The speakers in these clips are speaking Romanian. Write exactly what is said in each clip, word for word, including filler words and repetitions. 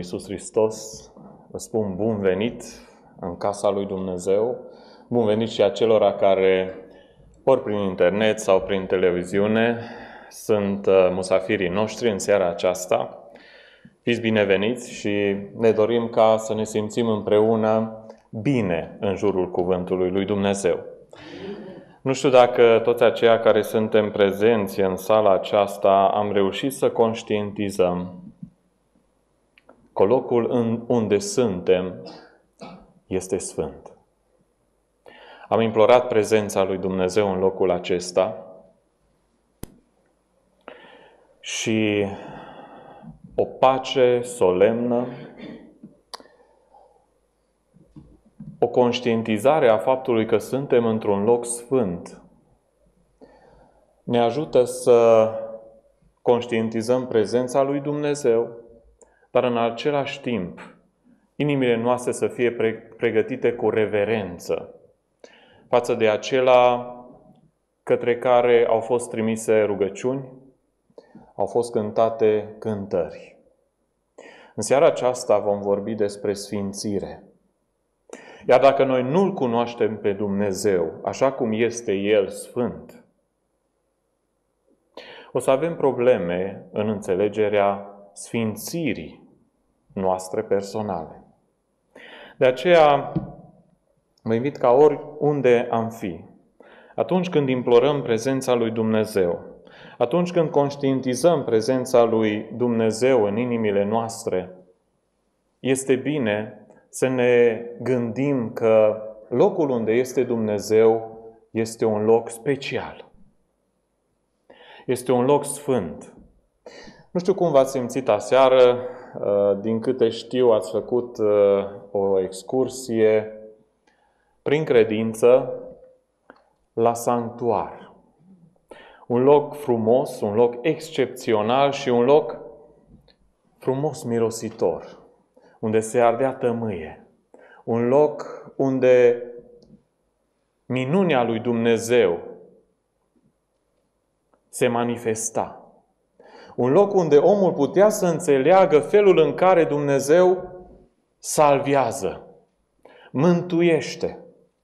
Iisus Hristos, vă spun bun venit în casa lui Dumnezeu, bun venit și acelora care, ori prin internet sau prin televiziune, sunt musafirii noștri în seara aceasta. Fiți bineveniți și ne dorim ca să ne simțim împreună bine în jurul cuvântului lui Dumnezeu. Nu știu dacă toți aceia care suntem prezenți în sala aceasta am reușit să conștientizăm că locul în unde suntem este sfânt. Am implorat prezența lui Dumnezeu în locul acesta și o pace solemnă, o conștientizare a faptului că suntem într-un loc sfânt, ne ajută să conștientizăm prezența lui Dumnezeu, dar în același timp, inimile noastre să fie pregătite cu reverență față de acela către care au fost trimise rugăciuni, au fost cântate cântări. În seara aceasta vom vorbi despre sfințire. Iar dacă noi nu-L cunoaștem pe Dumnezeu, așa cum este El sfânt, o să avem probleme în înțelegerea sfințirii noastre personale. De aceea, vă invit ca oriunde am fi, atunci când implorăm prezența lui Dumnezeu, atunci când conștientizăm prezența lui Dumnezeu în inimile noastre, este bine să ne gândim că locul unde este Dumnezeu este un loc special. Este un loc sfânt. Nu știu cum v-ați simțit aseară, din câte știu ați făcut o excursie prin credință la sanctuar. Un loc frumos, un loc excepțional și un loc frumos mirositor, unde se ardea tămâie. Un loc unde minunea lui Dumnezeu se manifesta. Un loc unde omul putea să înțeleagă felul în care Dumnezeu salvează, mântuiește.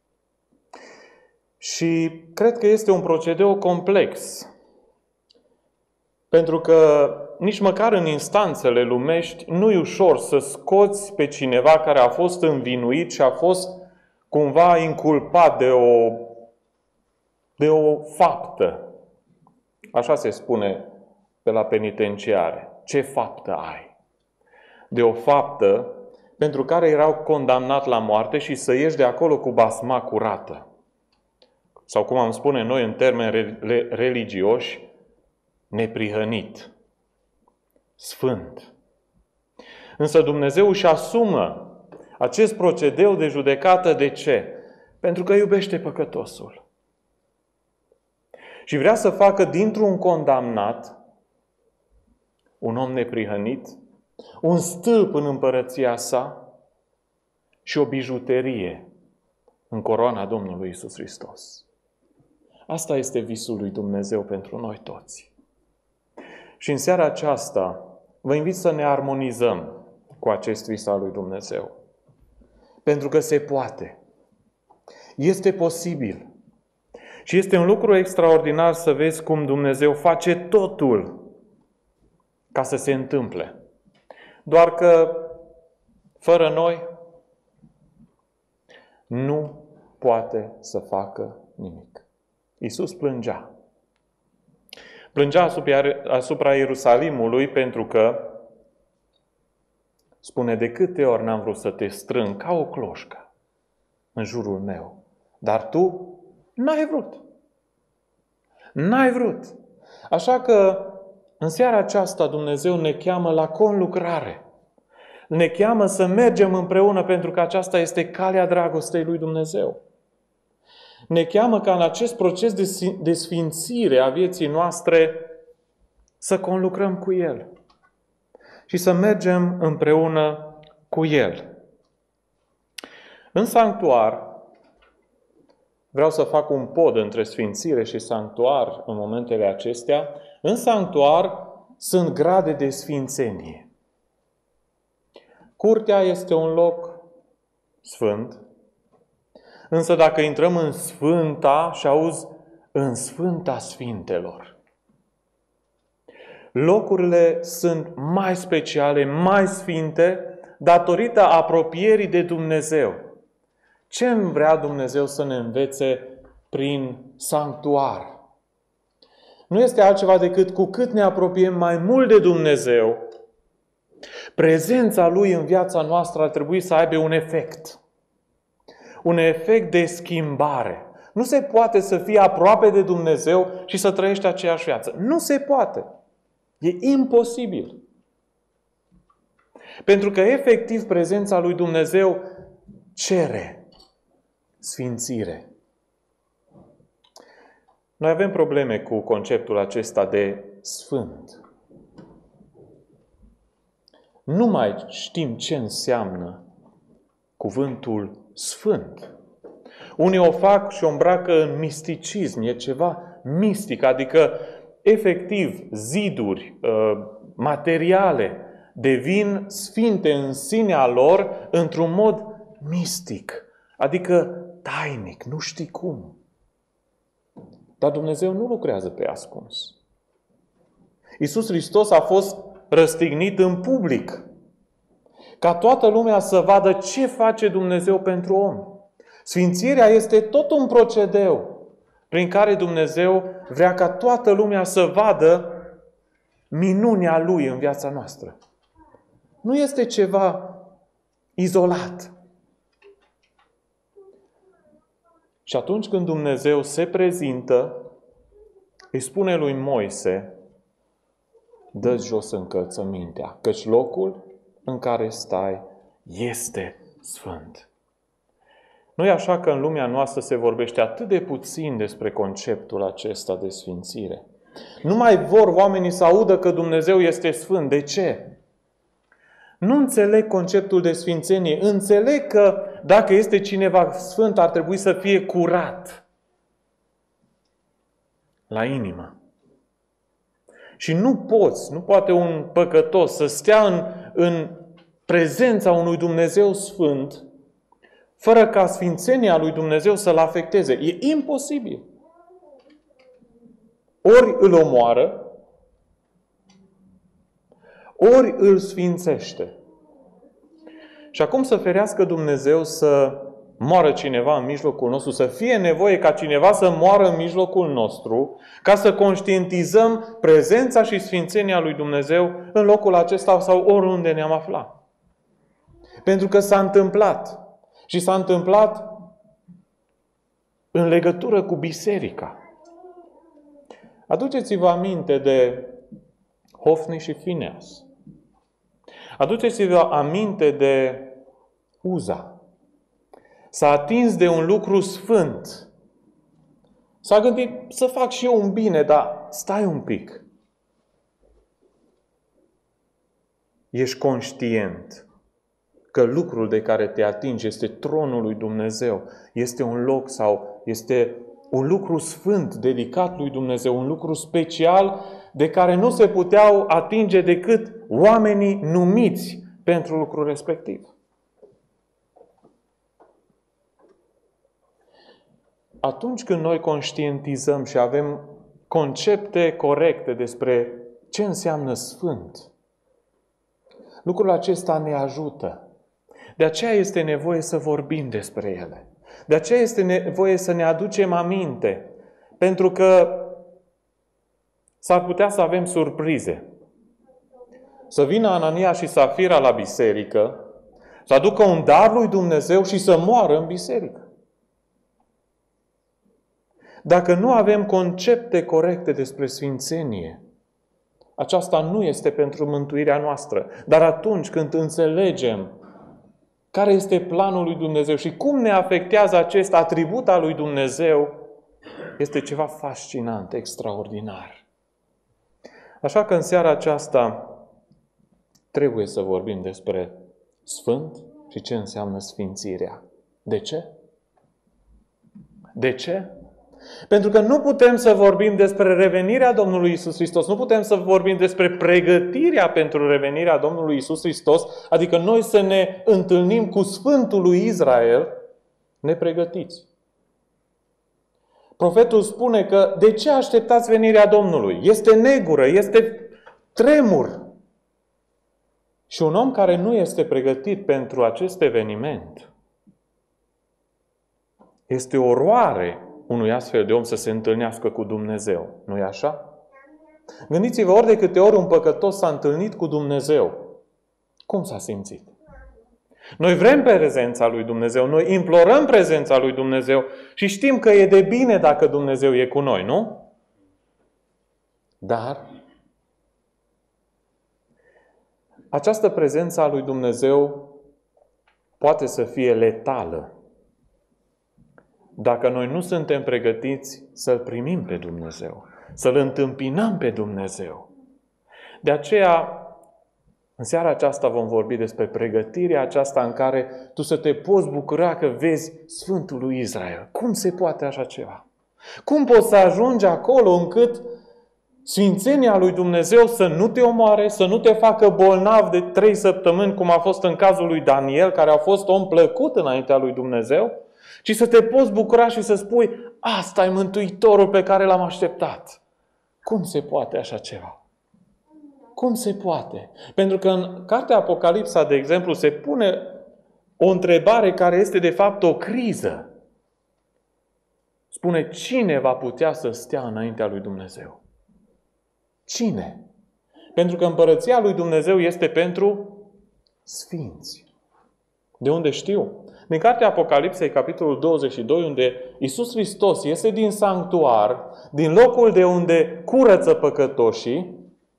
Și cred că este un procedeu complex. Pentru că nici măcar în instanțele lumești nu e ușor să scoți pe cineva care a fost învinuit și a fost cumva inculpat de o, de o faptă. Așa se spune pe la penitenciare. Ce faptă ai? De o faptă pentru care erau condamnat la moarte și să ieși de acolo cu basma curată. Sau cum am spune noi în termeni religioși, neprihănit, sfânt. Însă Dumnezeu își asumă acest procedeu de judecată. De ce? Pentru că iubește păcătosul. Și vrea să facă dintr-un condamnat un om neprihănit, un stâlp în împărăția sa și o bijuterie în coroana Domnului Iisus Hristos. Asta este visul lui Dumnezeu pentru noi toți. Și în seara aceasta vă invit să ne armonizăm cu acest vis al lui Dumnezeu. Pentru că se poate. Este posibil. Și este un lucru extraordinar să vezi cum Dumnezeu face totul ca să se întâmple. Doar că fără noi nu poate să facă nimic. Iisus plângea. Plângea asupra, asupra Ierusalimului pentru că, spune, de câte ori n-am vrut să te strâng ca o cloșcă în jurul meu, dar tu n-ai vrut. N-ai vrut. Așa că în seara aceasta Dumnezeu ne cheamă la conlucrare. Ne cheamă să mergem împreună pentru că aceasta este calea dragostei lui Dumnezeu. Ne cheamă ca în acest proces de sfințire a vieții noastre să conlucrăm cu El și să mergem împreună cu El. În sanctuar, vreau să fac un pod între sfințire și sanctuar în momentele acestea, în sanctuar sunt grade de sfințenie. Curtea este un loc sfânt, însă dacă intrăm în Sfânta și auzi, în Sfânta Sfintelor, locurile sunt mai speciale, mai sfinte, datorită apropierii de Dumnezeu. Ce îmi vrea Dumnezeu să ne învețe prin sanctuar? Nu este altceva decât cu cât ne apropiem mai mult de Dumnezeu, prezența Lui în viața noastră ar trebui să aibă un efect. Un efect de schimbare. Nu se poate să fii aproape de Dumnezeu și să trăiești aceeași viață. Nu se poate. E imposibil. Pentru că efectiv prezența lui Dumnezeu cere sfințire. Noi avem probleme cu conceptul acesta de sfânt. Nu mai știm ce înseamnă cuvântul sfânt. Unii o fac și o îmbracă în misticism, e ceva mistic, adică efectiv ziduri, materiale devin sfinte în sinea lor într-un mod mistic, adică tainic, nu știi cum. Dar Dumnezeu nu lucrează pe ascuns. Iisus Hristos a fost răstignit în public, ca toată lumea să vadă ce face Dumnezeu pentru om. Sfințirea este tot un procedeu prin care Dumnezeu vrea ca toată lumea să vadă minunea Lui în viața noastră. Nu este ceva izolat. Și atunci când Dumnezeu se prezintă, îi spune lui Moise, dă-ți jos încălțămintea, căci locul în care stai este sfânt. Nu e așa că în lumea noastră se vorbește atât de puțin despre conceptul acesta de sfințire. Nu mai vor oamenii să audă că Dumnezeu este sfânt. De ce? Nu înțeleg conceptul de sfințenie. Înțeleg că dacă este cineva sfânt, ar trebui să fie curat la inimă. Și nu poți, nu poate un păcătos să stea în, în prezența unui Dumnezeu sfânt fără ca sfințenia lui Dumnezeu să-l afecteze. E imposibil. Ori îl omoară, ori îl sfințește. Și acum să ferească Dumnezeu să moară cineva în mijlocul nostru, să fie nevoie ca cineva să moară în mijlocul nostru, ca să conștientizăm prezența și sfințenia lui Dumnezeu în locul acesta sau oriunde ne-am aflat. Pentru că s-a întâmplat. Și s-a întâmplat în legătură cu biserica. Aduceți-vă aminte de Hofni și Fineas. Aduceți-vă aminte de Uza. S-a atins de un lucru sfânt. S-a gândit să fac și eu un bine, dar stai un pic. Ești conștient că lucrul de care te atingi este tronul lui Dumnezeu. Este un loc sau este un lucru sfânt, dedicat lui Dumnezeu, un lucru special de care nu se puteau atinge decât oamenii numiți pentru lucrul respectiv. Atunci când noi conștientizăm și avem concepte corecte despre ce înseamnă sfânt, lucrul acesta ne ajută. De aceea este nevoie să vorbim despre ele. De aceea este nevoie să ne aducem aminte. Pentru că s-ar putea să avem surprize. Să vină Anania și Safira la biserică, să aducă un dar lui Dumnezeu și să moară în biserică. Dacă nu avem concepte corecte despre sfințenie, aceasta nu este pentru mântuirea noastră. Dar atunci când înțelegem care este planul lui Dumnezeu și cum ne afectează acest atribut al lui Dumnezeu, este ceva fascinant, extraordinar. Așa că în seara aceasta trebuie să vorbim despre sfânt și ce înseamnă sfințirea. De ce? De ce? Pentru că nu putem să vorbim despre revenirea Domnului Iisus Hristos, nu putem să vorbim despre pregătirea pentru revenirea Domnului Iisus Hristos, adică noi să ne întâlnim cu Sfântul lui Israel nepregătiți. Profetul spune că de ce așteptați venirea Domnului? Este negură, este tremur. Și un om care nu este pregătit pentru acest eveniment, este oroare unui astfel de om să se întâlnească cu Dumnezeu. Nu-i așa? Gândiți-vă, ori de câte ori un păcătos s-a întâlnit cu Dumnezeu, cum s-a simțit? Noi vrem prezența lui Dumnezeu, noi implorăm prezența lui Dumnezeu și știm că e de bine dacă Dumnezeu e cu noi, nu? Dar această prezență a lui Dumnezeu poate să fie letală dacă noi nu suntem pregătiți să-L primim pe Dumnezeu, să-L întâmpinăm pe Dumnezeu. De aceea, în seara aceasta vom vorbi despre pregătirea aceasta în care tu să te poți bucura că vezi Sfântul lui Israel. Cum se poate așa ceva? Cum poți să ajungi acolo încât sfințenia lui Dumnezeu să nu te omoare, să nu te facă bolnav de trei săptămâni, cum a fost în cazul lui Daniel, care a fost om plăcut înaintea lui Dumnezeu, ci să te poți bucura și să spui, asta e Mântuitorul pe care l-am așteptat. Cum se poate așa ceva? Cum se poate? Pentru că în cartea Apocalipsa, de exemplu, se pune o întrebare care este de fapt o criză. Spune, cine va putea să stea înaintea lui Dumnezeu? Cine? Pentru că împărăția lui Dumnezeu este pentru sfinți. De unde știu? Din cartea Apocalipsei, capitolul douăzeci și doi, unde Iisus Hristos iese din sanctuar, din locul de unde curăță păcătoșii,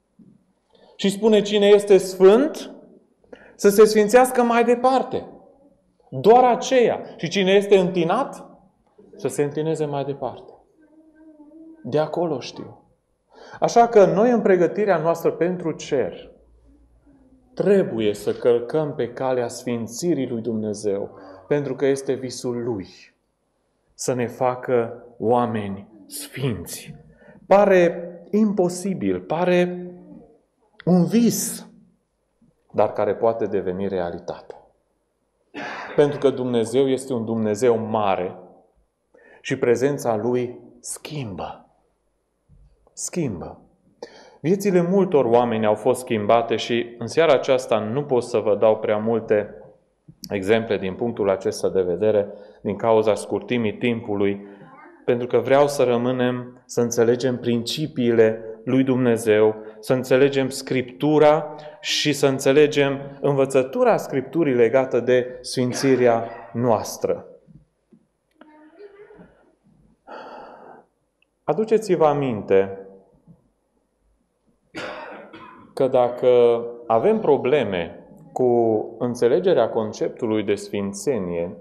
și spune cine este sfânt, să se sfințească mai departe. Doar aceea. Și cine este întinat, să se întineze mai departe. De acolo știu. Așa că noi, în pregătirea noastră pentru cer, trebuie să călcăm pe calea sfințirii lui Dumnezeu, pentru că este visul Lui să ne facă oameni sfinți. Pare imposibil, pare un vis, dar care poate deveni realitate. Pentru că Dumnezeu este un Dumnezeu mare și prezența Lui schimbă. Schimbă. Viețile multor oameni au fost schimbate și în seara aceasta nu pot să vă dau prea multe exemple din punctul acesta de vedere, din cauza scurtimii timpului, pentru că vreau să rămânem, să înțelegem principiile lui Dumnezeu, să înțelegem Scriptura și să înțelegem învățătura Scripturii legată de sfințirea noastră. Aduceți-vă aminte că dacă avem probleme cu înțelegerea conceptului de sfințenie,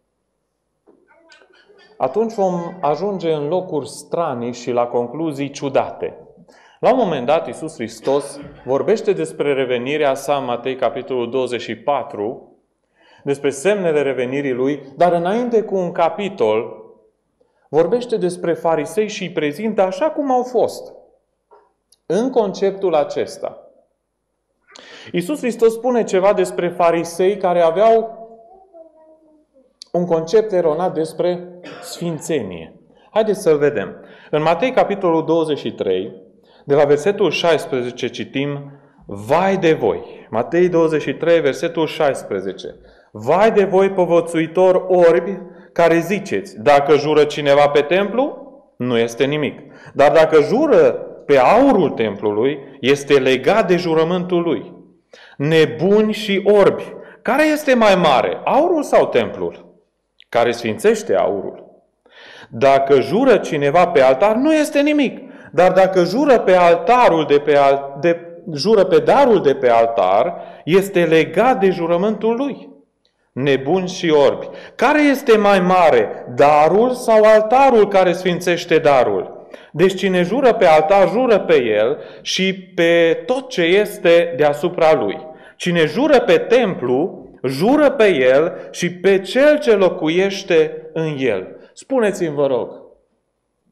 atunci vom ajunge în locuri stranii și la concluzii ciudate. La un moment dat, Iisus Hristos vorbește despre revenirea sa în Matei, capitolul douăzeci și patru, despre semnele revenirii Lui, dar înainte cu un capitol vorbește despre farisei și îi prezintă așa cum au fost. În conceptul acesta, Iisus Hristos spune ceva despre farisei care aveau un concept eronat despre sfințenie. Haideți să-l vedem. În Matei, capitolul douăzeci și trei, de la versetul șaisprezece citim, vai de voi. Matei douăzeci și trei, versetul șaisprezece. Vai de voi, povățuitori orbi, care ziceți, dacă jură cineva pe templu, nu este nimic. Dar dacă jură pe aurul templului, este legat de jurământul lui. Nebuni și orbi, care este mai mare, aurul sau templul? Care sfințește aurul. Dacă jură cineva pe altar, nu este nimic. Dar dacă jură pe altarul de pe, al, de, jură pe darul de pe altar, este legat de jurământul lui. Nebuni și orbi. Care este mai mare, darul sau altarul care sfințește darul? Deci cine jură pe altar, jură pe el și pe tot ce este deasupra lui. Cine jură pe templu, jură pe el și pe cel ce locuiește în el. Spuneți-mi, vă rog,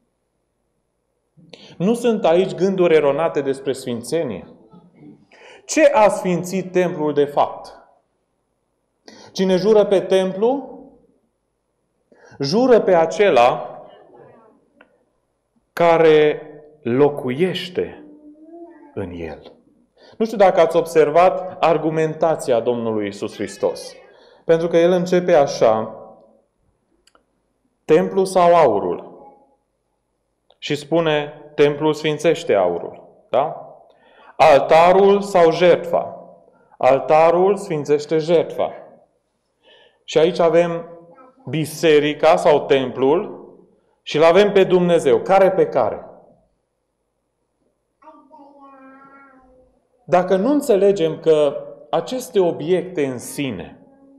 Nu sunt aici gânduri eronate despre sfințenie. Ce a sfințit templul de fapt? Cine jură pe templu, jură pe acela care locuiește în el. Nu știu dacă ați observat argumentația Domnului Iisus Hristos. Pentru că el începe așa: templu sau aurul? Și spune, templul sfințește aurul. Da? Altarul sau jertfa? Altarul sfințește jertfa. Și aici avem biserica sau templul și îl avem pe Dumnezeu. Care pe care? Dacă nu înțelegem că aceste obiecte în sine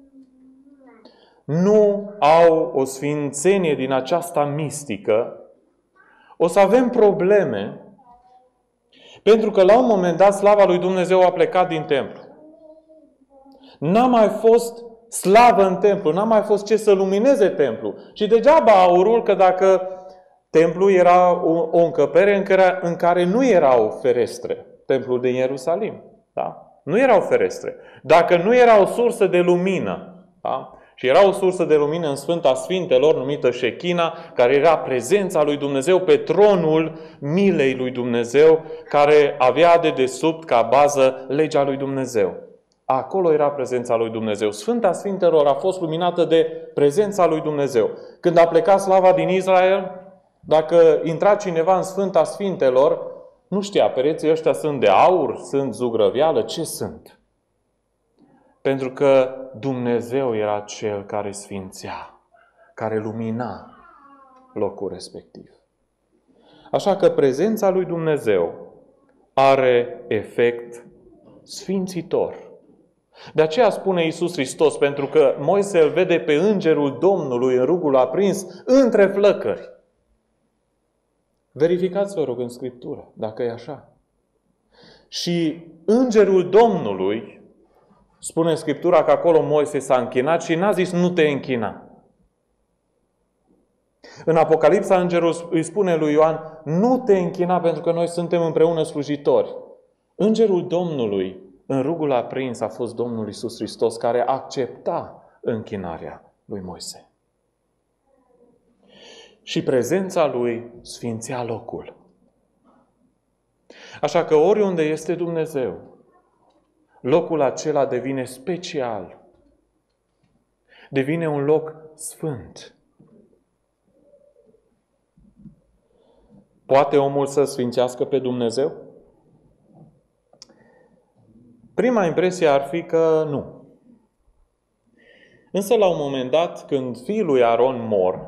nu au o sfințenie din aceasta mistică, o să avem probleme, pentru că la un moment dat slava lui Dumnezeu a plecat din templu. N-a mai fost slavă în templu, n-a mai fost ce să lumineze templu. Și degeaba aurul, că dacă templul era o, o încăpere în care, în care nu erau ferestre, templul din Ierusalim, da? Nu erau ferestre. Dacă nu era o sursă de lumină, da? Și era o sursă de lumină în Sfânta Sfintelor, numită Șechina, care era prezența lui Dumnezeu pe tronul milei lui Dumnezeu, care avea de desubt ca bază legea lui Dumnezeu. Acolo era prezența lui Dumnezeu. Sfânta Sfintelor a fost luminată de prezența lui Dumnezeu. Când a plecat slava din Israel, dacă intra cineva în Sfânta Sfintelor, nu știa, pereții ăștia sunt de aur, sunt zugrăveală, ce sunt? Pentru că Dumnezeu era Cel care sfințea, care lumina locul respectiv. Așa că prezența lui Dumnezeu are efect sfințitor. De aceea spune Iisus Hristos, pentru că Moise îl vede pe îngerul Domnului în rugul aprins între flăcări. Verificați, vă rog, în Scriptură, dacă e așa. Și îngerul Domnului, spune Scriptura că acolo Moise s-a închinat și n-a zis nu te închina. În Apocalipsa, îngerul îi spune lui Ioan, nu te închina pentru că noi suntem împreună slujitori. Îngerul Domnului în rugul aprins a fost Domnul Iisus Hristos, care accepta închinarea lui Moise. Și prezența lui sfințea locul. Așa că oriunde este Dumnezeu, locul acela devine special. Devine un loc sfânt. Poate omul să sfințească pe Dumnezeu? Prima impresie ar fi că nu. Însă la un moment dat, când fiul lui Aron mor,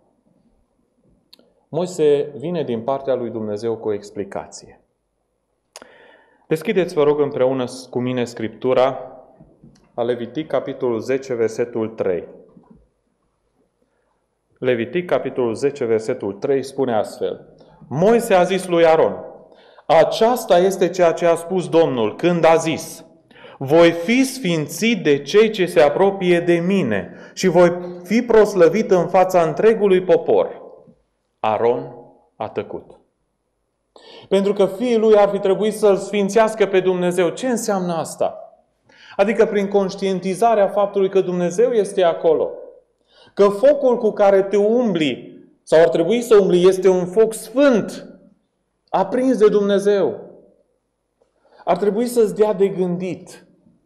Moise vine din partea lui Dumnezeu cu o explicație. Deschideți, vă rog, împreună cu mine Scriptura a Levitic, capitolul zece, versetul trei. Levitic, capitolul zece, versetul trei, spune astfel. Moise a zis lui Aron, aceasta este ceea ce a spus Domnul când a zis, voi fi sfințit de cei ce se apropie de mine și voi fi proslăvit în fața întregului popor. Aron a tăcut. Pentru că fiul lui ar fi trebuit să-L sfințească pe Dumnezeu. Ce înseamnă asta? Adică prin conștientizarea faptului că Dumnezeu este acolo. Că focul cu care te umbli, sau ar trebui să umbli, este un foc sfânt, aprins de Dumnezeu. Ar trebui să-ți dea de gândit.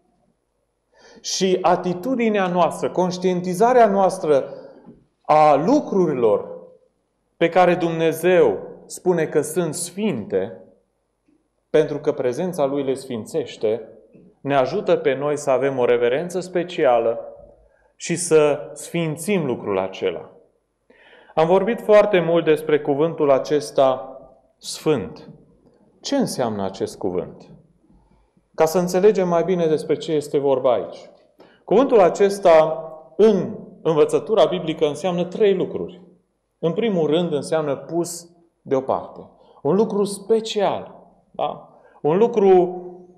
Și atitudinea noastră, conștientizarea noastră a lucrurilor pe care Dumnezeu spune că sunt sfinte, pentru că prezența Lui le sfințește, ne ajută pe noi să avem o reverență specială și să sfințim lucrul acela. Am vorbit foarte mult despre cuvântul acesta sfânt. Ce înseamnă acest cuvânt? Ca să înțelegem mai bine despre ce este vorba aici. Cuvântul acesta în învățătura biblică înseamnă trei lucruri. În primul rând înseamnă pus deoparte. Un lucru special. Da? Un lucru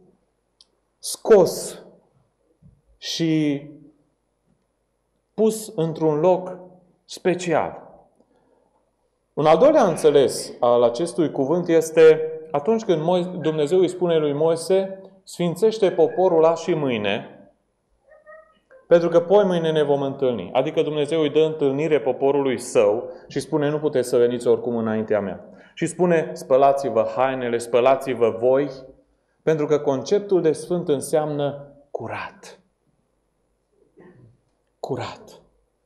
scos și pus într-un loc special. Un al doilea înțeles al acestui cuvânt este atunci când Dumnezeu îi spune lui Moise, sfințește poporul azi și mâine, pentru că poi mâine ne vom întâlni. Adică Dumnezeu îi dă întâlnire poporului său și spune, nu puteți să veniți oricum înaintea mea. Și spune, spălați-vă hainele, spălați-vă voi, pentru că conceptul de sfânt înseamnă curat. Curat.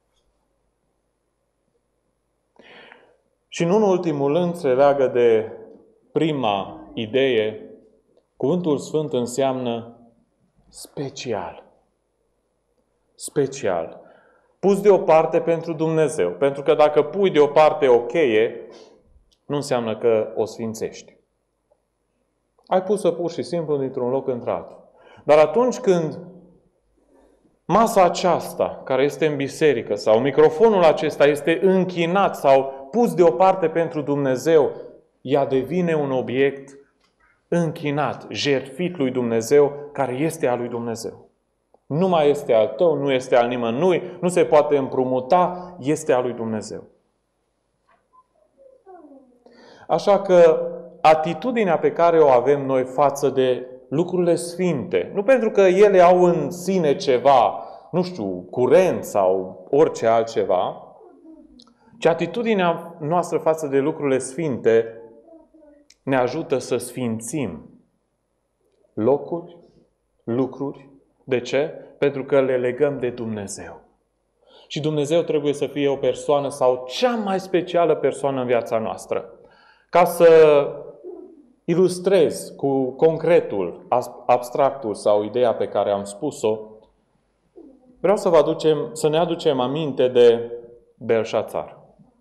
Și nu în ultimul rând se leagă de prima idee, cuvântul sfânt înseamnă special. Special. Pus deoparte pentru Dumnezeu. Pentru că dacă pui deoparte o cheie, nu înseamnă că o sfințești. Ai pus-o pur și simplu dintr-un loc într-altul. Dar atunci când masa aceasta, care este în biserică, sau microfonul acesta este închinat sau pus deoparte pentru Dumnezeu, ea devine un obiect închinat, jertfit lui Dumnezeu, care este al lui Dumnezeu. Nu mai este al tău, nu este al nimănui, nu se poate împrumuta, este al lui Dumnezeu. Așa că atitudinea pe care o avem noi față de lucrurile sfinte, nu pentru că ele au în sine ceva, nu știu, curent sau orice altceva, ci atitudinea noastră față de lucrurile sfinte ne ajută să sfințim locuri, lucruri. De ce? Pentru că le legăm de Dumnezeu. Și Dumnezeu trebuie să fie o persoană sau cea mai specială persoană în viața noastră. Ca să ilustrez cu concretul, abstractul sau ideea pe care am spus-o, vreau să, vă aducem, să ne aducem aminte de Belșațar.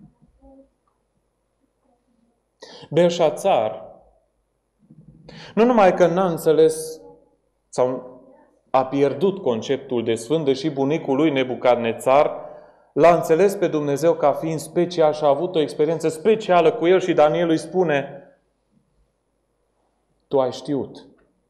Belșațar nu numai că n-a înțeles sau a pierdut conceptul de sfânt, deși bunicul lui Nebucadnețar l-a înțeles pe Dumnezeu ca fiind special și a avut o experiență specială cu el și Daniel îi spune, tu ai știut.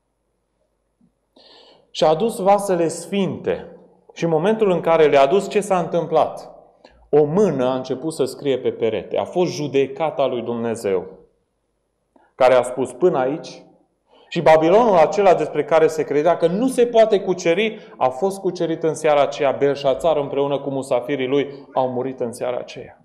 Și a adus vasele sfinte și în momentul în care le-a adus, ce s-a întâmplat? O mână a început să scrie pe perete. A fost judecata lui Dumnezeu, care a spus până aici. Și Babilonul acela despre care se credea că nu se poate cuceri, a fost cucerit în seara aceea. Belșațar împreună cu musafirii lui au murit în seara aceea.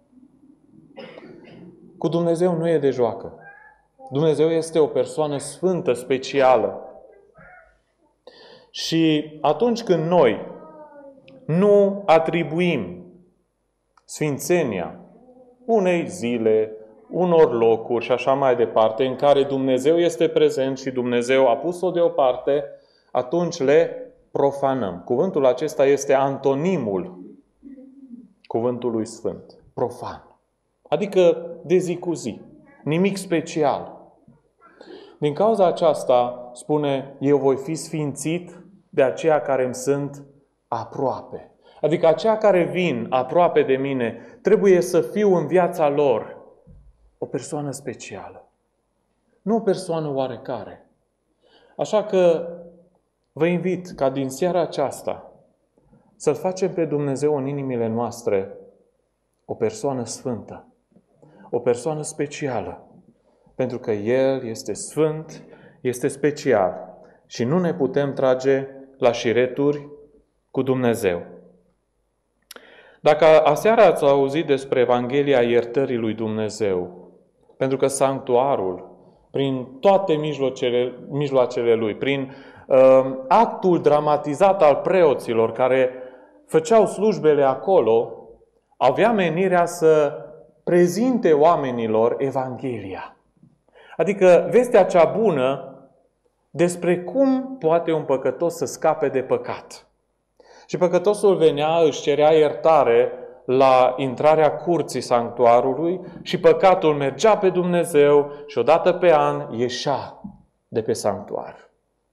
Cu Dumnezeu nu e de joacă. Dumnezeu este o persoană sfântă, specială. Și atunci când noi nu atribuim sfințenia unei zile, unor locuri și așa mai departe, în care Dumnezeu este prezent și Dumnezeu a pus-o deoparte, atunci le profanăm. Cuvântul acesta este antonimul cuvântului sfânt. Profan. Adică de zi cu zi. Nimic special. Din cauza aceasta, spune, eu voi fi sfințit de aceia care îmi sunt aproape. Adică aceia care vin aproape de mine, trebuie să fiu în viața lor o persoană specială. Nu o persoană oarecare. Așa că vă invit ca din seara aceasta să-L facem pe Dumnezeu în inimile noastre o persoană sfântă, o persoană specială. Pentru că El este sfânt, este special și nu ne putem trage la șireturi cu Dumnezeu. Dacă aseară ați auzit despre Evanghelia iertării lui Dumnezeu, pentru că sanctuarul, prin toate mijloacele, mijloacele lui, prin uh, actul dramatizat al preoților care făceau slujbele acolo, avea menirea să prezinte oamenilor Evanghelia. Adică vestea cea bună despre cum poate un păcătos să scape de păcat. Și păcătosul venea, își cerea iertare la intrarea curții sanctuarului și păcatul mergea pe Dumnezeu și odată pe an ieșea de pe sanctuar.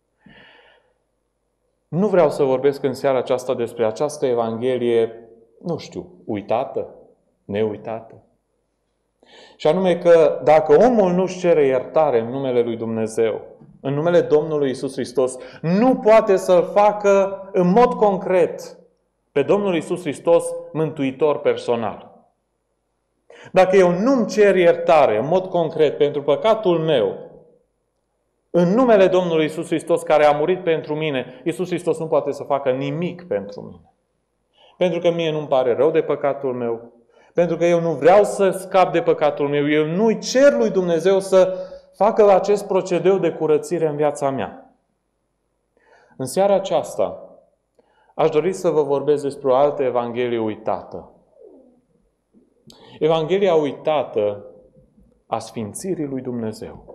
Nu vreau să vorbesc în seara aceasta despre această Evanghelie, nu știu, uitată, neuitată. Și anume că dacă omul nu-și cere iertare în numele lui Dumnezeu, în numele Domnului Iisus Hristos, nu poate să-L facă în mod concret pe Domnul Iisus Hristos mântuitor personal. Dacă eu nu-mi cer iertare în mod concret pentru păcatul meu, în numele Domnului Iisus Hristos care a murit pentru mine, Iisus Hristos nu poate să facă nimic pentru mine. Pentru că mie nu-mi pare rău de păcatul meu, pentru că eu nu vreau să scap de păcatul meu, eu nu-i cer lui Dumnezeu să facă acest procedeu de curățire în viața mea. În seara aceasta aș dori să vă vorbesc despre o altă Evanghelie uitată. Evanghelia uitată a sfințirii lui Dumnezeu.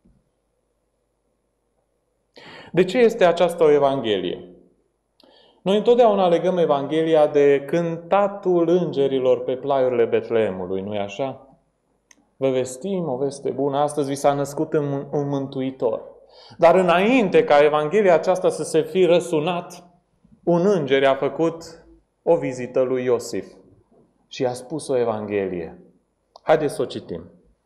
De ce este aceasta o Evanghelie? Noi întotdeauna legăm Evanghelia de cântatul îngerilor pe plaiurile Betleemului, nu-i așa? Vă vestim o veste bună, astăzi vi s-a născut un mântuitor. Dar înainte ca Evanghelia aceasta să se fi răsunat, un înger a făcut o vizită lui Iosif și a spus o Evanghelie. Haideți să o citim.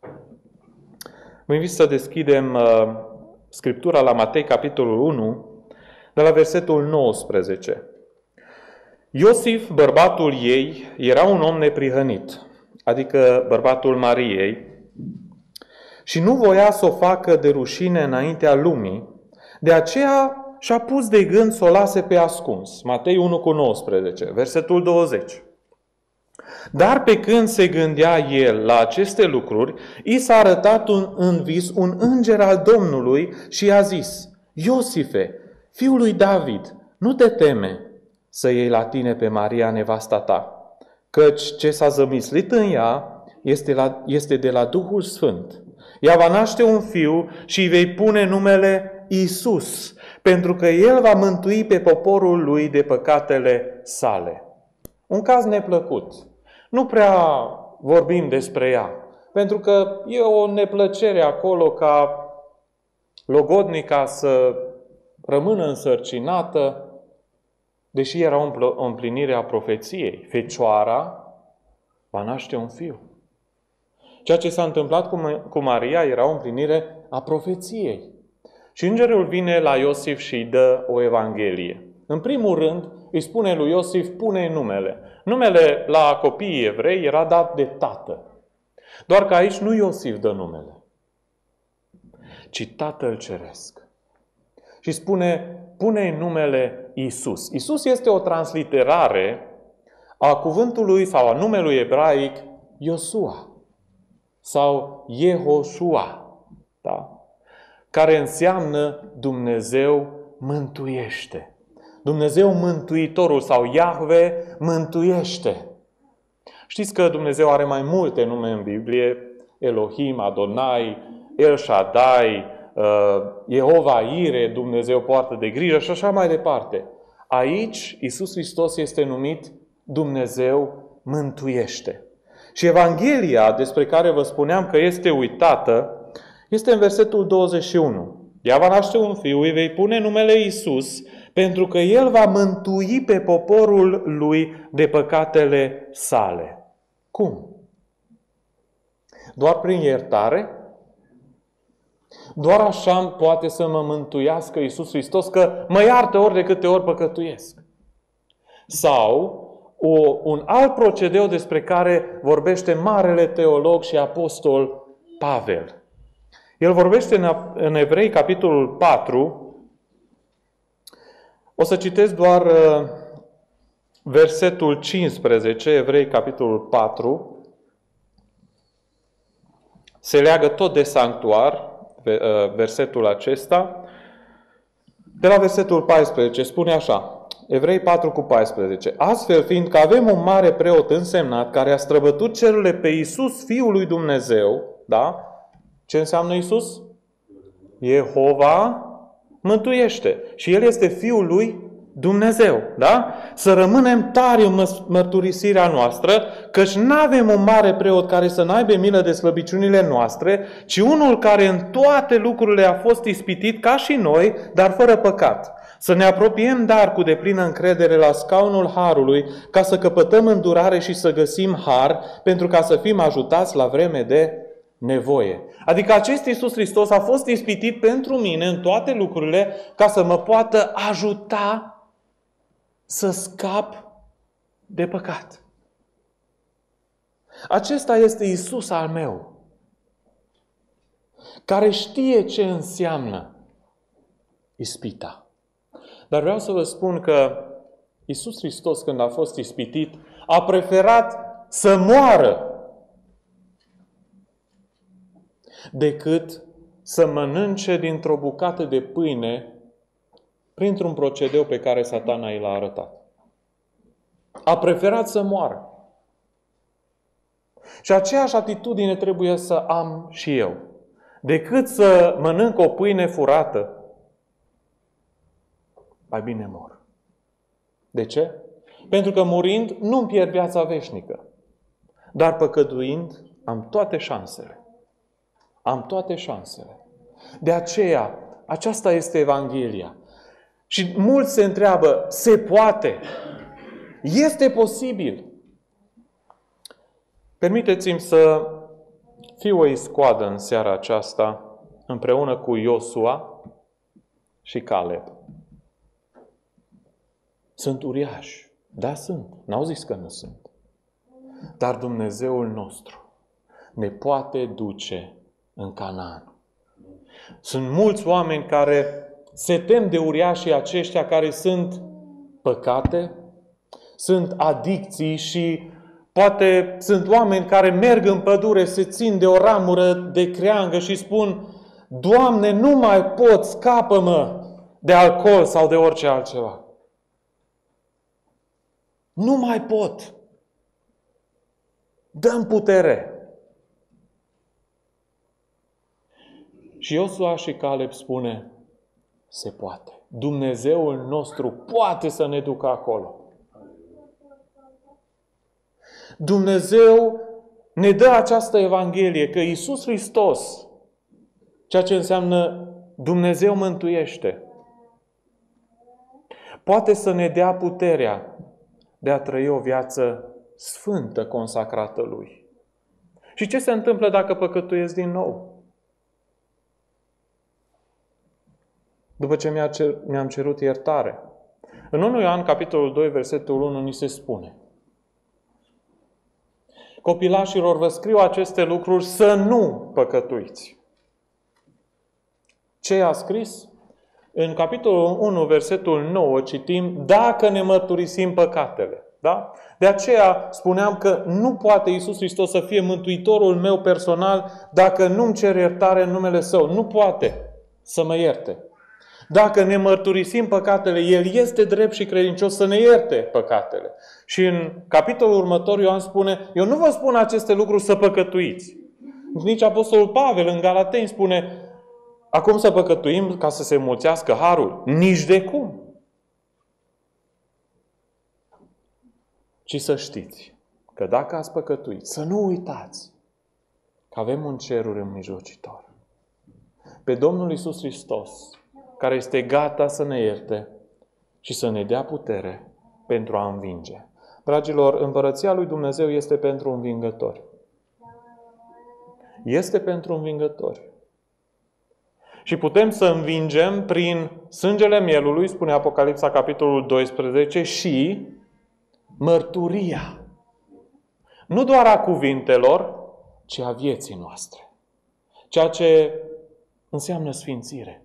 Vă invit să deschidem uh, Scriptura la Matei, capitolul unu, de la versetul nouăsprezece. Iosif, bărbatul ei, era un om neprihănit, adică bărbatul Mariei, și nu voia să o facă de rușine înaintea lumii, de aceea și-a pus de gând să o lase pe ascuns. Matei unu cu nouăsprezece, versetul douăzeci. Dar pe când se gândea el la aceste lucruri, i s-a arătat un, în vis un înger al Domnului și i-a zis: Iosife, fiul lui David, nu te teme să iei la tine pe Maria, nevasta ta, căci ce s-a zămislit în ea este, la, este de la Duhul Sfânt. Ea va naște un fiu și îi vei pune numele Iisus, pentru că el va mântui pe poporul lui de păcatele sale. Un caz neplăcut. Nu prea vorbim despre ea, pentru că e o neplăcere acolo ca logodnica să rămână însărcinată, deși era o împlinire a profeției. Fecioara va naște un fiu. Ceea ce s-a întâmplat cu Maria era o împlinire a profeției. Și îngerul vine la Iosif și îi dă o Evanghelie. În primul rând, îi spune lui Iosif, pune numele. Numele la copiii evrei era dat de tată. Doar că aici nu Iosif dă numele, ci Tatăl Ceresc. Și spune, pune numele Iisus. Iisus este o transliterare a cuvântului sau a numelui ebraic Iosua sau Yehoshua, da? Care înseamnă Dumnezeu mântuiește. Dumnezeu mântuitorul sau Iahve mântuiește. Știți că Dumnezeu are mai multe nume în Biblie: Elohim, Adonai, El Shaddai, Jehova Ire, Dumnezeu poartă de grijă și așa mai departe. Aici Iisus Hristos este numit Dumnezeu mântuiește. Și Evanghelia despre care vă spuneam că este uitată este în versetul douăzeci și unu. Ea va naște un fiu, îi vei pune numele Iisus, pentru că el va mântui pe poporul lui de păcatele sale. Cum? Doar prin iertare? Doar așa poate să mă mântuiască Iisus Hristos, că mă iartă ori de câte ori păcătuiesc? Sau o, un alt procedeu despre care vorbește marele teolog și apostol Pavel. El vorbește în, în Evrei, capitolul patru. O să citesc doar uh, versetul cincisprezece, Evrei, capitolul patru. Se leagă tot de sanctuar, versetul acesta. De la versetul paisprezece spune așa, Evrei patru cu paisprezece. Astfel, fiindcă avem un mare preot însemnat care a străbătut cerurile pe Iisus, Fiul lui Dumnezeu, da? Ce înseamnă Iisus? Jehova mântuiește. Și El este Fiul lui Dumnezeu, da? Să rămânem tari în mărturisirea noastră, căci nu avem un mare preot care să n-aibă milă de slăbiciunile noastre, ci unul care în toate lucrurile a fost ispitit ca și noi, dar fără păcat. Să ne apropiem dar cu deplină încredere la scaunul harului, ca să căpătăm îndurare și să găsim har, pentru ca să fim ajutați la vreme de nevoie. Adică acest Iisus Hristos a fost ispitit pentru mine în toate lucrurile, ca să mă poată ajuta să scap de păcat. Acesta este Iisus al meu, care știe ce înseamnă ispita. Dar vreau să vă spun că Iisus Hristos, când a fost ispitit, a preferat să moară decât să mănânce dintr-o bucată de pâine printr-un procedeu pe care Satana i l-a arătat. A preferat să moară. Și aceeași atitudine trebuie să am și eu. Decât să mănânc o pâine furată, mai bine mor. De ce? Pentru că murind nu-mi pierd viața veșnică. Dar păcătuind am toate șansele. Am toate șansele. De aceea, aceasta este Evanghelia. Și mulți se întreabă, se poate? Este posibil? Permiteți-mi să fiu o iscoadă în seara aceasta împreună cu Iosua și Caleb. Sunt uriași. Da, sunt. N-au zis că nu sunt. Dar Dumnezeul nostru ne poate duce în Canaan. Sunt mulți oameni care se tem de uriașii aceștia care sunt păcate, sunt adicții și poate sunt oameni care merg în pădure, se țin de o ramură de creangă și spun: Doamne, nu mai pot, scapă-mă de alcool sau de orice altceva. Nu mai pot. Dă-mi putere. Și Iosua și Caleb spune: se poate. Dumnezeul nostru poate să ne ducă acolo. Dumnezeu ne dă această Evanghelie că Iisus Hristos, ceea ce înseamnă Dumnezeu mântuiește, poate să ne dea puterea de a trăi o viață sfântă, consacrată Lui. Și ce se întâmplă dacă păcătuiesc din nou? După ce mi-a cer, mi-am cerut iertare. În unu Ioan, capitolul doi, versetul unu, ni se spune: copilașilor, vă scriu aceste lucruri să nu păcătuiți. Ce a scris? În capitolul unu, versetul nouă, citim: dacă ne mărturisim păcatele. Da? De aceea spuneam că nu poate Iisus Hristos să fie mântuitorul meu personal dacă nu-mi cer iertare în numele Său. Nu poate să mă ierte. Dacă ne mărturisim păcatele, El este drept și credincios să ne ierte păcatele. Și în capitolul următor Ioan spune: eu nu vă spun aceste lucruri să păcătuiți. Nici Apostolul Pavel în Galateni spune: acum să păcătuim ca să se mulțească harul? Nici de cum. Ci să știți că dacă ați păcătuit, să nu uitați că avem un ceruri în mijlocitor. Pe Domnul Iisus Hristos, care este gata să ne ierte și să ne dea putere pentru a învinge. Dragilor, împărăția lui Dumnezeu este pentru învingători. Este pentru învingători. Și putem să învingem prin sângele mielului, spune Apocalipsa, capitolul doisprezece, și mărturia. Nu doar a cuvintelor, ci a vieții noastre. Ceea ce înseamnă sfințire.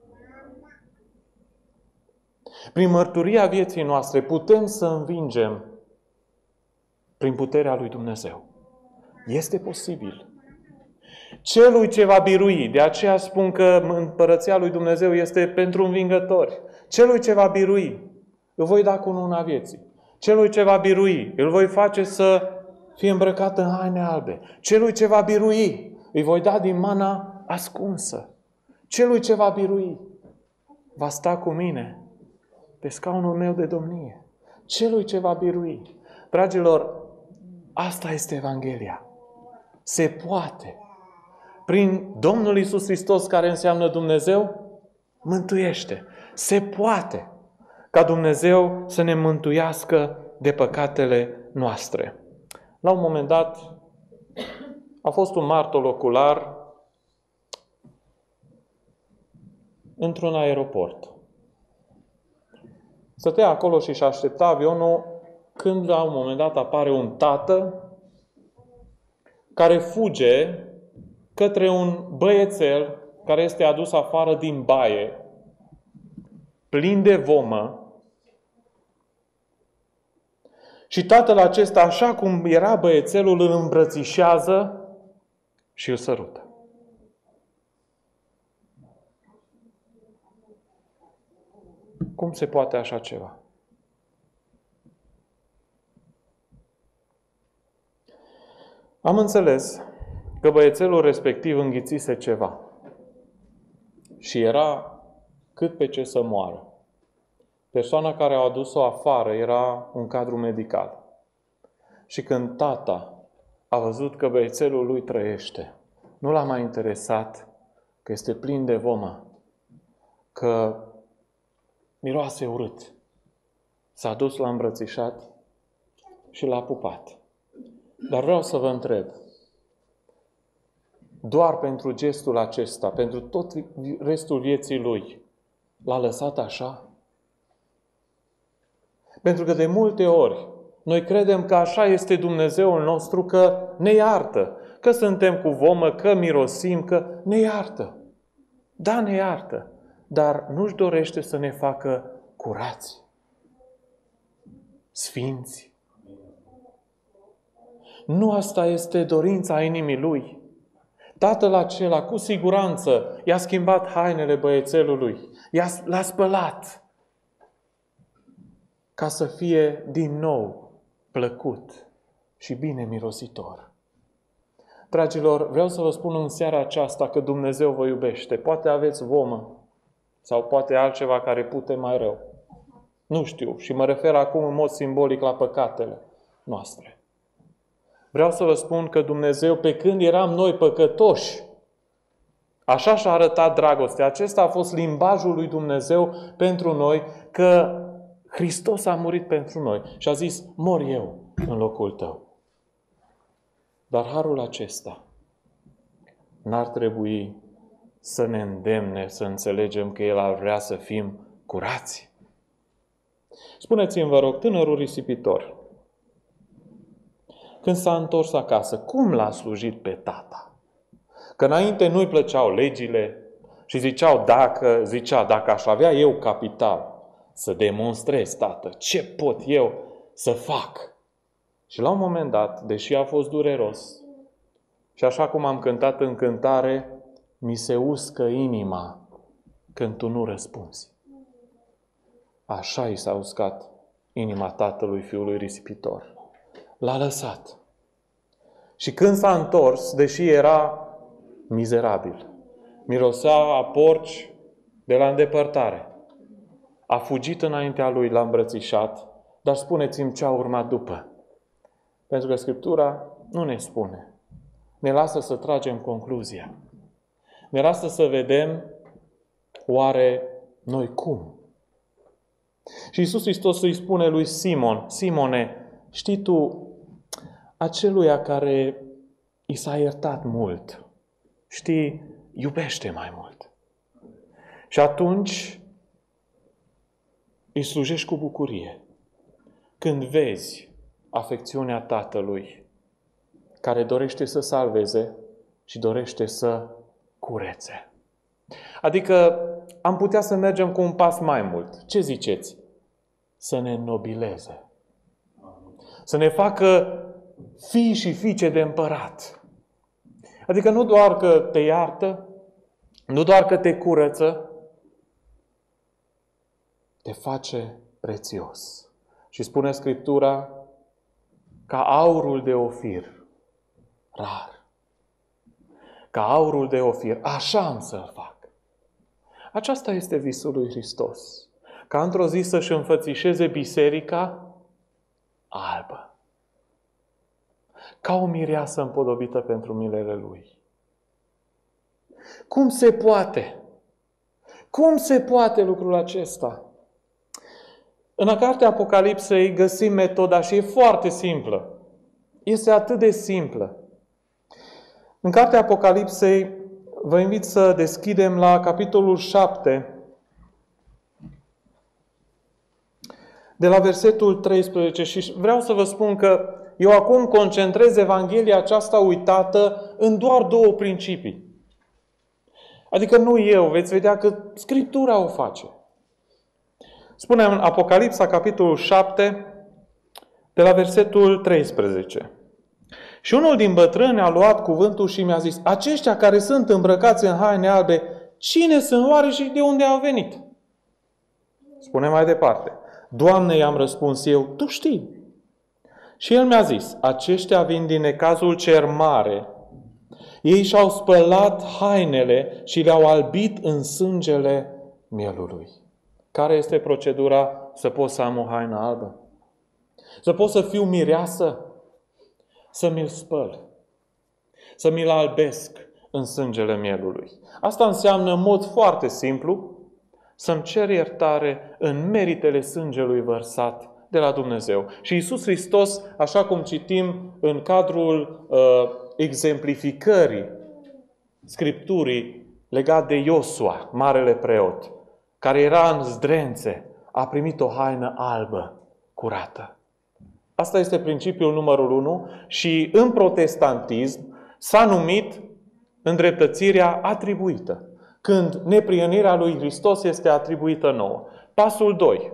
Prin mărturia vieții noastre putem să învingem prin puterea lui Dumnezeu. Este posibil. Celui ce va birui, de aceea spun că împărăția lui Dumnezeu este pentru învingători. Celui ce va birui, îl voi da cununa vieții. Celui ce va birui, îl voi face să fie îmbrăcat în haine albe. Celui ce va birui, îi voi da din mana ascunsă. Celui ce va birui, va sta cu mine pe scaunul meu de domnie. Celui ce va birui. Dragilor, asta este Evanghelia. Se poate. Prin Domnul Iisus Hristos, care înseamnă Dumnezeu, mântuiește. Se poate ca Dumnezeu să ne mântuiască de păcatele noastre. La un moment dat, a fost un martor ocular într-un aeroport. Stătea acolo și își aștepta avionul când la un moment dat apare un tată care fuge către un băiețel care este adus afară din baie, plin de vomă. Și tatăl acesta, așa cum era băiețelul, îl îmbrățișează și îl sărută. Cum se poate așa ceva? Am înțeles că băiețelul respectiv înghițise ceva și era cât pe ce să moară. Persoana care a adus-o afară era un cadru medical. Și când tata a văzut că băiețelul lui trăiește, nu l-a mai interesat că este plin de vomă, că miroase urât. S-a dus, l-a îmbrățișat și l-a pupat. Dar vreau să vă întreb, doar pentru gestul acesta, pentru tot restul vieții lui, l-a lăsat așa? Pentru că de multe ori noi credem că așa este Dumnezeul nostru, că ne iartă, că suntem cu vomă, că mirosim, că ne iartă. Da, ne iartă, dar nu-și dorește să ne facă curați, sfinți. Nu asta este dorința inimii lui. Tatăl acela, cu siguranță, i-a schimbat hainele băiețelului, i-a, l-a spălat, ca să fie din nou plăcut și bine mirositor. Dragilor, vreau să vă spun în seara aceasta că Dumnezeu vă iubește. Poate aveți vomă sau poate altceva care pute mai rău. Nu știu, și mă refer acum în mod simbolic la păcatele noastre. Vreau să vă spun că Dumnezeu, pe când eram noi păcătoși, așa și-a arătat dragostea. Acesta a fost limbajul lui Dumnezeu pentru noi, că Hristos a murit pentru noi și a zis, mor eu în locul tău. Dar harul acesta n-ar trebui să ne îndemne să înțelegem că El ar vrea să fim curați. Spuneți-mi, vă rog, tânărul risipitor, când s-a întors acasă, cum l-a slujit pe tata? Că înainte nu-i plăceau legile și ziceau, dacă, zicea, dacă aș avea eu capital să demonstrez, tată, ce pot eu să fac? Și la un moment dat, deși a fost dureros, și așa cum am cântat în cântare, mi se uscă inima când tu nu răspunzi. Așa i s-a uscat inima tatălui fiului risipitor. L-a lăsat. Și când s-a întors, deși era mizerabil, mirosea a porci de la îndepărtare, a fugit înaintea lui, l-a îmbrățișat, dar spuneți-mi ce a urmat după. Pentru că Scriptura nu ne spune. Ne lasă să tragem concluzia. Ne lasă să vedem oare noi cum. Și Iisus Hristos îi spune lui Simon, Simone, știi tu, aceluia care i s-a iertat mult, știi, iubește mai mult. Și atunci îi slujești cu bucurie. Când vezi afecțiunea Tatălui, care dorește să salveze și dorește să curețe. Adică am putea să mergem cu un pas mai mult. Ce ziceți? Să ne înnobileze. Să ne facă fii și fiice de împărat. Adică nu doar că te iartă, nu doar că te curăță, te face prețios. Și spune Scriptura, ca aurul de Ofir, rar. Ca aurul de Ofir, așa am să-l fac. Aceasta este visul lui Hristos. Ca într-o zi să-și înfățișeze biserica albă. Ca o mireasă împodobită pentru milele Lui. Cum se poate? Cum se poate lucrul acesta? În cartea Apocalipsei găsim metoda și e foarte simplă. Este atât de simplă. În cartea Apocalipsei vă invit să deschidem la capitolul șapte, de la versetul treisprezece, și vreau să vă spun că Eu acum concentrez Evanghelia aceasta uitată în doar două principii. Adică nu eu, veți vedea că Scriptura o face. Spune în Apocalipsa, capitolul șapte, de la versetul treisprezece. Și unul din bătrâni a luat cuvântul și mi-a zis: aceștia care sunt îmbrăcați în haine albe, cine sunt oare și de unde au venit? Spune mai departe. Doamne, i-am răspuns eu, tu știi. Și el mi-a zis: aceștia vin din necazul cer mare. Ei și-au spălat hainele și le-au albit în sângele mielului. Care este procedura să pot să am o haină albă? Să pot să fiu mireasă? Să mi-l spăl. Să mi-l albesc în sângele mielului. Asta înseamnă, în mod foarte simplu, să-mi cer iertare în meritele sângelui vărsat de la Dumnezeu. Și Iisus Hristos, așa cum citim în cadrul uh, exemplificării Scripturii legat de Iosua, marele preot, care era în zdrențe, a primit o haină albă, curată. Asta este principiul numărul unu și în protestantism s-a numit îndreptățirea atribuită, când neprihănirea lui Hristos este atribuită nouă. Pasul doi.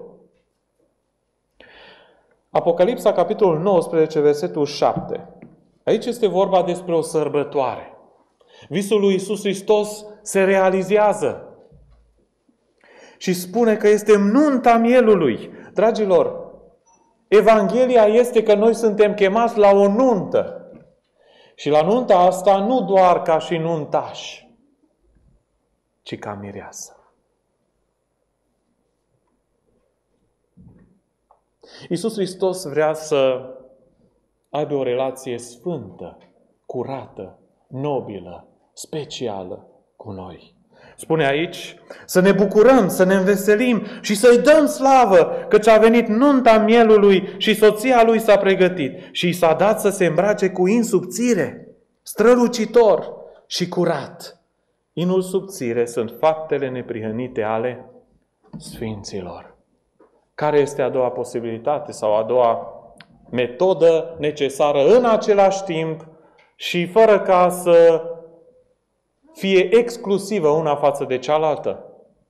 Apocalipsa, capitolul nouăsprezece, versetul șapte. Aici este vorba despre o sărbătoare. Visul lui Iisus Hristos se realizează și spune că este nunta mielului. Dragilor, Evanghelia este că noi suntem chemați la o nuntă. Și la nunta asta nu doar ca și nuntași, ci ca mireasă. Iisus Hristos vrea să aibă o relație sfântă, curată, nobilă, specială cu noi. Spune aici, să ne bucurăm, să ne înveselim și să-i dăm slavă, căci a venit nunta mielului și soția lui s-a pregătit și i s-a dat să se îmbrace cu in subțire, strălucitor și curat. Inul subțire sunt faptele neprihănite ale sfinților. Care este a doua posibilitate sau a doua metodă necesară în același timp și fără ca să fie exclusivă una față de cealaltă?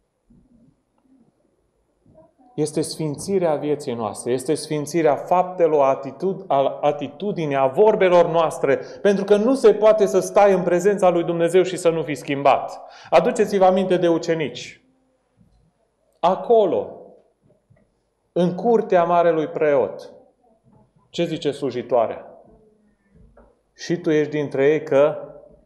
Este sfințirea vieții noastre, este sfințirea faptelor, atitud, atitudinii, a vorbelor noastre, pentru că nu se poate să stai în prezența lui Dumnezeu și să nu fii schimbat. Aduceți-vă aminte de ucenici. Acolo, în curtea marelui preot, ce zice slujitoarea? Și tu ești dintre ei că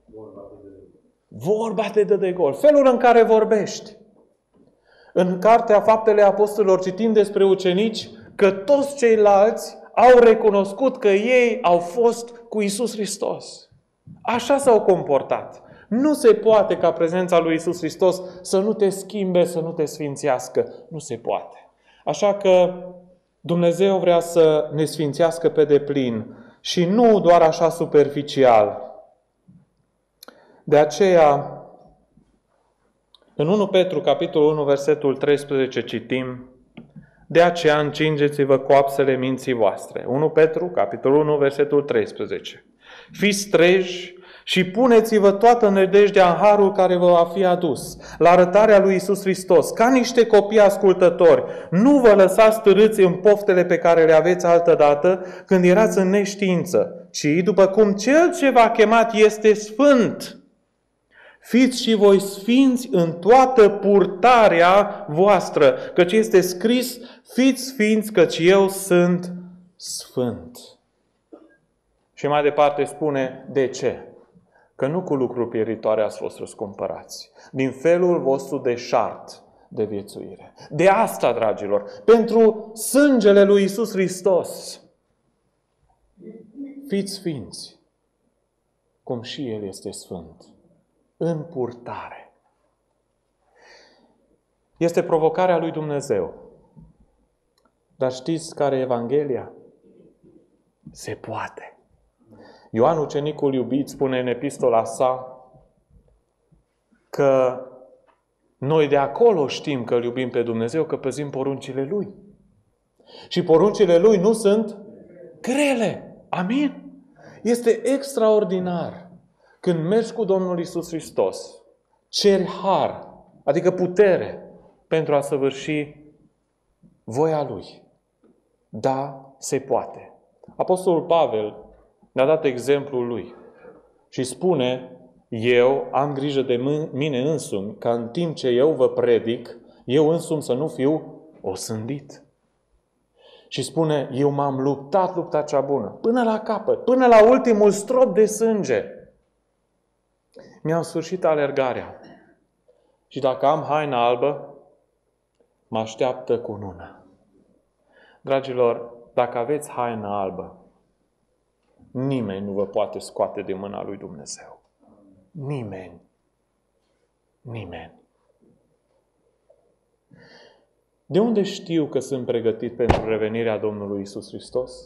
vorba te dă de gol. Felul în care vorbești. În Cartea Faptele Apostolilor citim despre ucenici că toți ceilalți au recunoscut că ei au fost cu Iisus Hristos. Așa s-au comportat. Nu se poate ca prezența lui Iisus Hristos să nu te schimbe, să nu te sfințească. Nu se poate. Așa că Dumnezeu vrea să ne sfințească pe deplin și nu doar așa superficial. De aceea, în unu Petru, capitolul unu, versetul treisprezece, citim: de aceea încingeți-vă coapsele minții voastre. unu Petru, capitolul unu, versetul treisprezece. Fiți treji și puneți-vă toată nădejdea în harul care vă va fi adus, la arătarea lui Iisus Hristos, ca niște copii ascultători. Nu vă lăsați târâți în poftele pe care le aveți altădată când erați în neștiință, ci după cum Cel ce v-a chemat este sfânt, fiți și voi sfinți în toată purtarea voastră, căci este scris: fiți sfinți, căci eu sunt sfânt. Și mai departe spune de ce? Că nu cu lucruri pieritoare ați fost răscumpărați, din felul vostru deșart de viețuire. De asta, dragilor, pentru sângele lui Iisus Hristos, fiți sfinți, cum și El este sfânt, în purtare. Este provocarea lui Dumnezeu. Dar știți care e Evanghelia? Se poate. Ioan, ucenicul iubit, spune în epistola sa că noi de acolo știm că îl iubim pe Dumnezeu, că păzim poruncile Lui. Și poruncile Lui nu sunt grele. Amin? Este extraordinar când mergi cu Domnul Iisus Hristos, ceri har, adică putere, pentru a săvârși voia Lui. Da, se poate. Apostolul Pavel ne-a dat exemplul lui și spune: eu am grijă de mine însumi, ca în timp ce eu vă predic, eu însumi să nu fiu osândit. Și spune: eu m-am luptat lupta cea bună, până la capăt, până la ultimul strop de sânge. Mi-am sfârșit alergarea. Și dacă am haina albă, mă așteaptă cununa. Dragilor, dacă aveți haina albă, nimeni nu vă poate scoate de mâna lui Dumnezeu. Nimeni. Nimeni. De unde știu că sunt pregătit pentru revenirea Domnului Iisus Hristos?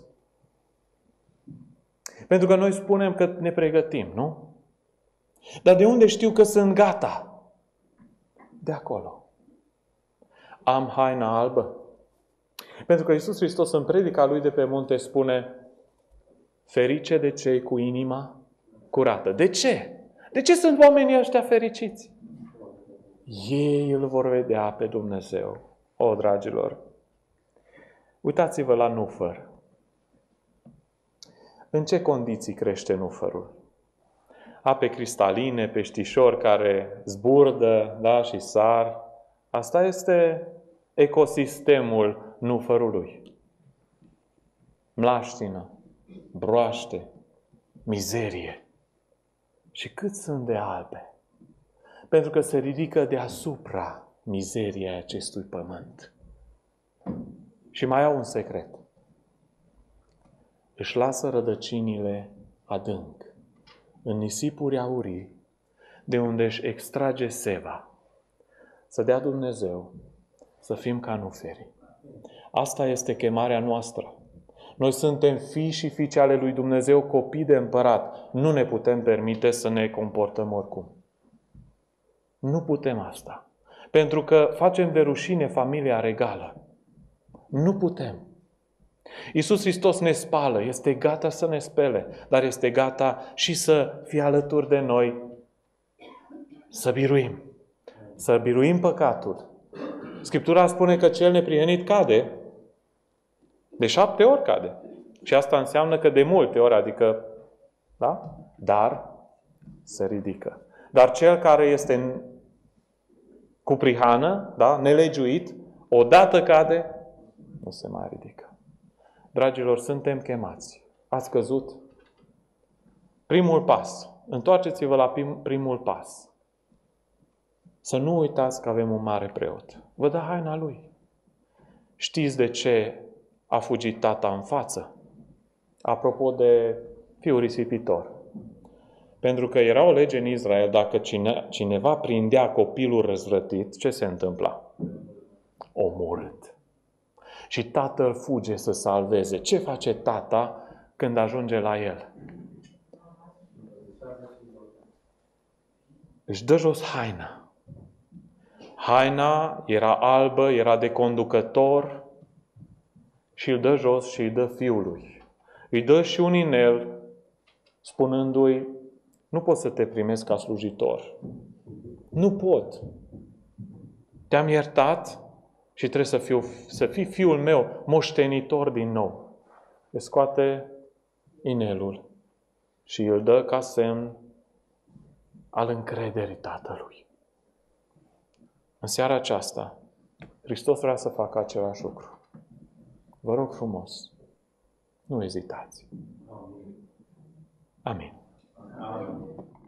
Pentru că noi spunem că ne pregătim, nu? Dar de unde știu că sunt gata? De acolo. Am haina albă. Pentru că Iisus Hristos în predica Lui de pe munte spune: ferice de cei cu inima curată. De ce? De ce sunt oamenii ăștia fericiți? Ei îl vor vedea pe Dumnezeu. O, dragilor, uitați-vă la nufăr. În ce condiții crește nufărul? Ape cristaline, peștișori care zburdă, da, și sar. Asta este ecosistemul nufărului. Mlaștină, broaște, mizerie. Și cât sunt de albe? Pentru că se ridică deasupra mizeriei acestui pământ. Și mai au un secret. Își lasă rădăcinile adânc, în nisipuri aurii, de unde își extrage seva. Să dea Dumnezeu să fim ca nuferii. Asta este chemarea noastră. Noi suntem fii și fiice ale lui Dumnezeu, copii de împărat. Nu ne putem permite să ne comportăm oricum. Nu putem asta. Pentru că facem de rușine familia regală. Nu putem. Iisus Hristos ne spală, este gata să ne spele, dar este gata și să fie alături de noi, să biruim. Să biruim păcatul. Scriptura spune că cel neprihănit cade, de șapte ori cade. Și asta înseamnă că de multe ori, adică, da? Dar se ridică. Dar cel care este cu prihană, da? Nelegiuit, odată cade, nu se mai ridică. Dragilor, suntem chemați. Ați căzut? Primul pas. Întoarceți-vă la prim, primul pas. Să nu uitați că avem un mare preot. Vă dă haina lui. Știți de ce a fugit tata în față? Apropo de fiul risipitor. Pentru că era o lege în Israel, dacă cine, cineva prindea copilul răzvrătit, ce se întâmpla? Omorât. Și tatăl fuge să salveze. Ce face tata când ajunge la el? Își dă jos haina. Haina era albă, era de conducător și îl dă jos și îi dă fiului. Îi dă și un inel, spunându-i: nu pot să te primesc ca slujitor. Nu pot. Te-am iertat și trebuie să, fiu, să fii fiul meu, moștenitor din nou. Îi scoate inelul și îl dă ca semn al încrederii tatălui. În seara aceasta, Hristos vrea să facă același lucru. Vă rog frumos, nu ezitați. Amin. Amin.